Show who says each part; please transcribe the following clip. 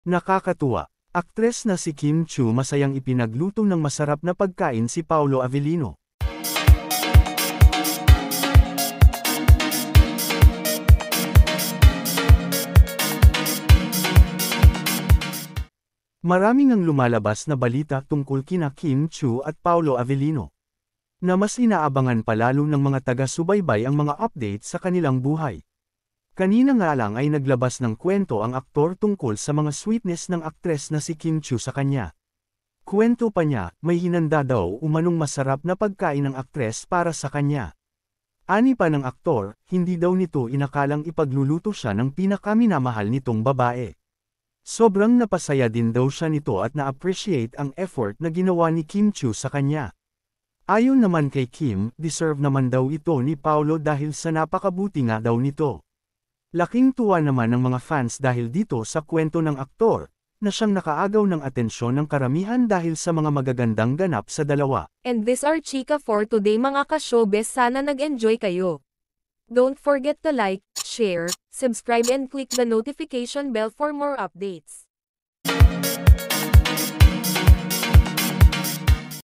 Speaker 1: Nakakatuwa. Aktres na si Kim Chiu masayang ipinagluto ng masarap na pagkain si Paolo Avellino. Maraming ang lumalabas na balita tungkol kina Kim Chiu at Paolo Avellino, na mas inaabangan palalo ng mga taga-subaybay ang mga update sa kanilang buhay. Kanina nga lang ay naglabas ng kwento ang aktor tungkol sa mga sweetness ng aktres na si Kim Chiu sa kanya. Kwento pa niya, may hinanda daw umanong masarap na pagkain ng aktres para sa kanya. Ani pa ng aktor, hindi daw nito inakalang ipagluluto siya ng pinakaminamahal nitong babae. Sobrang napasaya din daw siya nito at na-appreciate ang effort na ginawa ni Kim Chiu sa kanya. Ayon naman kay Kim, deserve naman daw ito ni Paolo dahil sa napakabuti nga daw nito. Laking tuwa naman ng mga fans dahil dito sa kwento ng aktor, na siyang nakaagaw ng atensyon ng karamihan dahil sa mga magagandang ganap sa dalawa.
Speaker 2: And this are chika for today mga ka-showbiz, sana nag-enjoy kayo. Don't forget to like, share, subscribe and click the notification bell for more updates.